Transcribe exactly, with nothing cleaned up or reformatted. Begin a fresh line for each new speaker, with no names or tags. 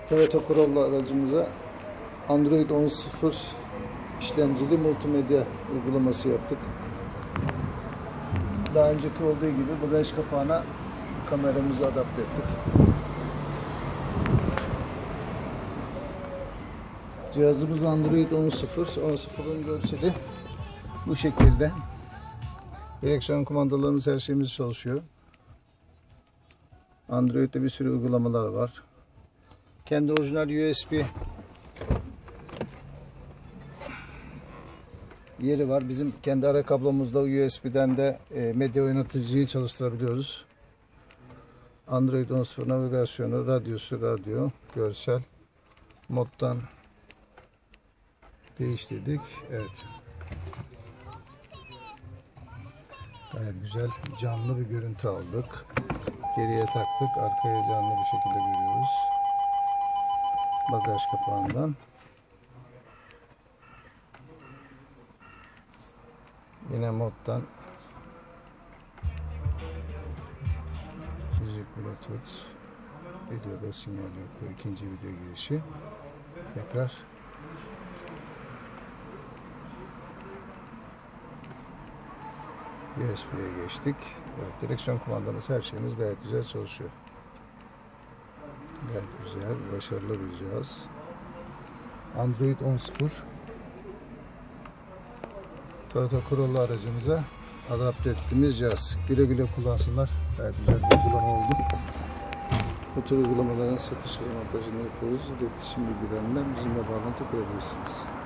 Toyota Corolla aracımıza Android on nokta sıfır işlemcili multimedya uygulaması yaptık. Daha önceki olduğu gibi bagaj kapağına kameramızı adapte ettik. Cihazımız Android on nokta sıfır. on nokta sıfırın görseli bu şekilde. Direksiyon kumandalarımız, her şeyimiz çalışıyor. Android'de bir sürü uygulamalar var. Kendi orijinal U S B yeri var. Bizim kendi ara kablomuzda U S B'den de e, medya oynatıcıyı çalıştırabiliyoruz. Android on nokta sıfır navigasyonu, radyosu, radyo, görsel moddan değiştirdik. Evet. Gayet güzel, canlı bir görüntü aldık. Geriye taktık. Arkaya canlı bir şekilde görüyoruz. Bagaj kapağından. Yine moddan müzik, bluetooth, videoda sinyal yok. İkinci video girişi. Tekrar U S B'ye geçtik. Evet, direksiyon kumandamız, her şeyimiz gayet güzel çalışıyor. Gayet güzel, başarılı bir cihaz. Android on nokta sıfır Toyota Corolla aracımıza adapte ettiğimiz cihaz. Güle güle kullansınlar. Gayet güzel bir uygulama oldu. Bu tür uygulamaların satış ve montajını yapıyoruz. İletişim bilgilerinden bizimle bağlantı kurabilirsiniz.